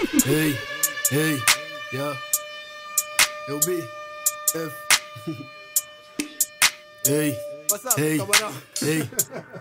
Hey, hey, yeah. Eu B, F. Hey, hey, hey.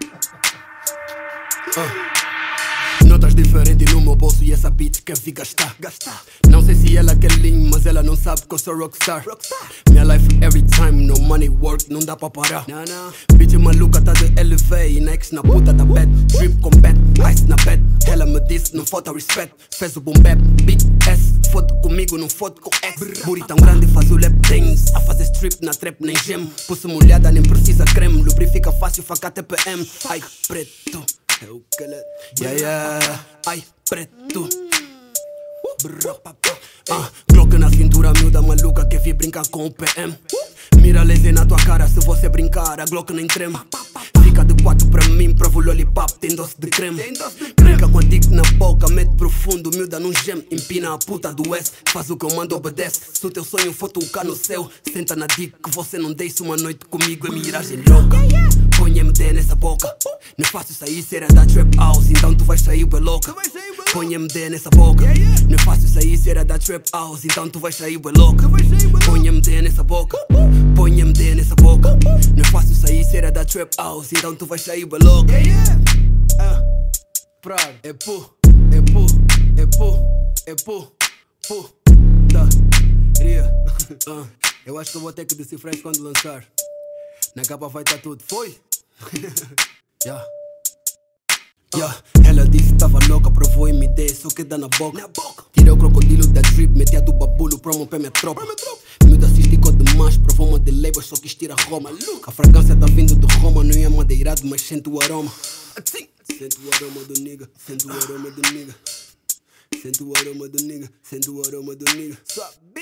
Notas diferentes no meu bolso e essa bitch quer vir gastar. Não sei se ela quer lean, mas ela não sabe que eu sou rockstar. Minha life every time, no money work, não dá pra parar. Bitch maluca tá de LV e next na puta da bed. Drip com bad, ice na bed. Ela me disse, não falta respeito. Fez o boom bap, big S. Fode comigo, não fode com ex. Booty tão grande faz o lap dance. A fazer strip na trap nem gem. Pulso molhada nem precisa creme. Lubrifica fácil, faca TPM. Ai, preto. É o que ela... Yeah. Ai, preto. Glock na cintura, miúda maluca quer vir brincar com o PM. Mira laser na tua cara, se você brincar, a Glock nem treme. Fica de 4 pra mim, prova o lollipop, tem doce de creme. Brinca com a dick na boca, mete profundo, miúda num gem. Empina a puta do S, faz o que eu mando, obedece. Se o teu sonho for tocar no céu, senta na dick que você não deixa uma noite comigo, é miragem louca. Põe MD nessa boca, não é fácil sair, será da trap house, então tu vais sair bem louca. Põe MD nessa boca, não é fácil sair, será da trap house, então tu vais sair bem louca. Põe MD nessa boca, põe MD nessa boca, não é fácil sair, será da trap house, então tu vais sair bem louca. É pu, é pu, é pu, é pu, putaria. Eu acho que eu vou ter que decifrar isso quando lançar. Na capa vai estar tudo, foi? Ela disse que tava louca, provou MD, só que dá na boca. Tirei o crocodilo da drip, meti a do babulo, promo pra minha tropa. Miúda se esticou demais, provou uma de labor, só quis tirar Roma. A fragrância tá vindo de Roma, não é madeirado, mas sente o aroma. Sente o aroma do nigga, sente o aroma do nigga. Sente o aroma do nigga, sente o aroma do nigga.